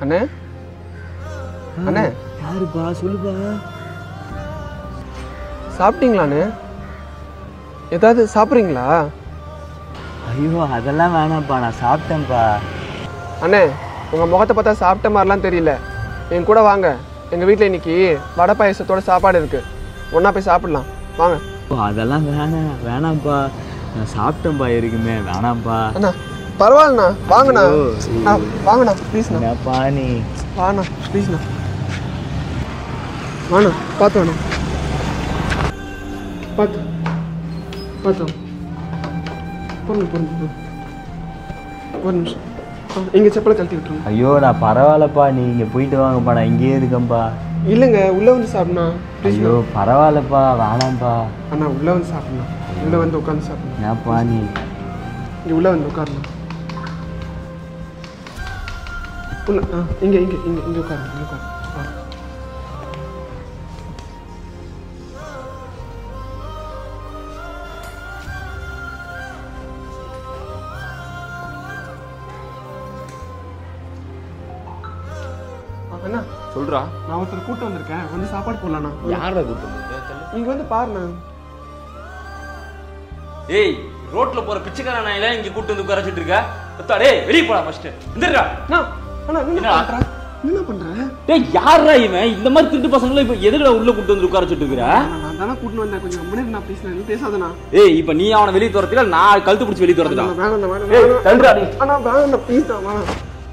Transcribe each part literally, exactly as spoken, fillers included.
அண்ணே அண்ணே யாருப்பா சொல்லுப்பா. சாப்பிட்டீங்களாண்ணே? ஏதாவது சாப்பிட்றீங்களா? ஐயோ அதெல்லாம் வேணாம்ப்பா, நான் சாப்பிட்டேன்ப்பா. அண்ணே உங்கள் முகத்தை பார்த்தா சாப்பிட்ட மாதிரிலாம் தெரியல. என் கூட வாங்க, எங்கள் வீட்டில் இன்னைக்கு வடை பாயசத்தோட சாப்பாடு இருக்குது, ஒன்றா போய் சாப்பிட்லாம் வாங்க. அதெல்லாம் வேணாம் வேணாம்ப்பா, நான் சாப்பிட்டேன்ப்பா இருக்குமே, வேணாம்ப்பா. அண்ணா பரவாயில்லண்ணா, வாங்கண்ணா. ஆ வாங்கண்ணா ப்ளீஸ்ண்ணா. என்னப்பா நீ வாண்ணா ப்ளீஸ்ண்ணா, வாண்ணா. பார்த்து வேணா, பார்த்து பார்த்து பொருள் பொருள் ஒரு நிமிஷம். எங்கள் செப்பலை கழட்டி விட்டுருங்க. ஐயோ நான் பரவாயில்லப்பா, நீங்கள் போயிட்டு வாங்கப்பா, நான் இங்கேயே இருக்கேன்ப்பா. இல்லைங்க உள்ளே வந்து சாப்பிட்ணா. ஐயோ பரவாயில்லப்பா, வேணாம்ப்பா. அண்ணா உள்ளே வந்து சாப்பிட்ணா, உள்ளே வந்து உட்காந்து சாப்பிட்ணும். என்னப்பா நீ இங்கே உள்ளே வந்து உட்காரணும். உள்ள ஆ இங்கே இங்கே இங்கே இங்கே உட்காருங்க, இங்கே உட்காருங்க. ஆ அண்ணா சொல்றா. நான் ஒருத்தர் கூட்டம் வந்திருக்கேன், வந்து சாப்பாடு போடலாண்ணா. யாரா கூட்டம் வந்திருக்க? நீங்க வந்து பாருண்ணா. ஏய் ரோட்ல போற பிச்சைக்கார நாயில இங்க கூட்டு வந்து உட்கார வச்சிட்டு இருக்க. அத்தா டேய் வெளிய போடா ஃபர்ஸ்ட். எந்திரடா. அண்ணா அண்ணா என்ன பண்ற? என்ன பண்ற? டேய் யாரா இவன்? இந்த மாதிரி திருட்டு பசங்கள இப்ப எதுக்குடா உள்ள கூட்டு வந்து உட்கார வச்சிட்டு இருக்கற? நான் தான கூட்டி வந்தேன், கொஞ்சம் கம்பெனி நான் பேசுறேன், நீ பேசாதண்ணா. ஏய் இப்போ நீ அவன வெளிய துரத்தில, நான் கழுத்து பிடிச்சு வெளிய துரத்திடா. வேணாம் வேணாம். ஏய் தள்ளுடா நீ. அண்ணா வேணாம் ப்ளீஸ் டா வா.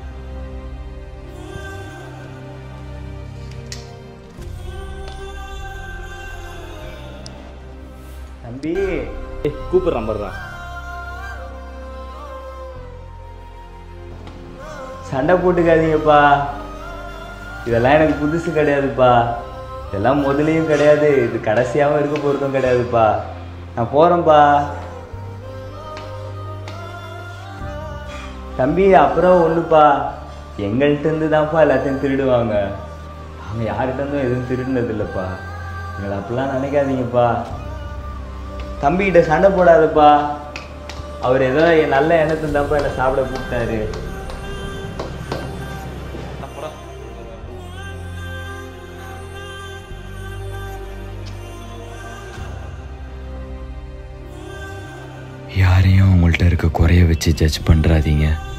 தம்பி ஏய் கூப்பிடுற நம்பர்டா. சண்டை போட்டுக்காதீங்கப்பா, இதெல்லாம் எனக்கு புதுசு கிடையாதுப்பா, இதெல்லாம் முதலையும் கிடையாது, இது கடைசியாகவும் இருக்க போகிறதும் கிடையாதுப்பா. நான் போகிறேன்ப்பா தம்பி. அப்புறம் ஒன்றுப்பா, எங்கள்கிட்டருந்து தான்ப்பா எல்லாத்தையும் திருடுவாங்க, அவங்க யார்கிட்டருந்தும் எதுவும் திருடினது இல்லைப்பா, எங்களை அப்படிலாம் நினைக்காதீங்கப்பா. தம்பிகிட்ட சண்டை போடாதப்பா, அவர் ஏதோ நல்ல எண்ணத்துல தான்ப்பா என்னை சாப்பிட கூப்பிட்டாரு. யாரையும் உங்கள்கிட்ட இருக்க குறைய வச்சு ஜட்ஜ் பண்ணுறாதீங்க.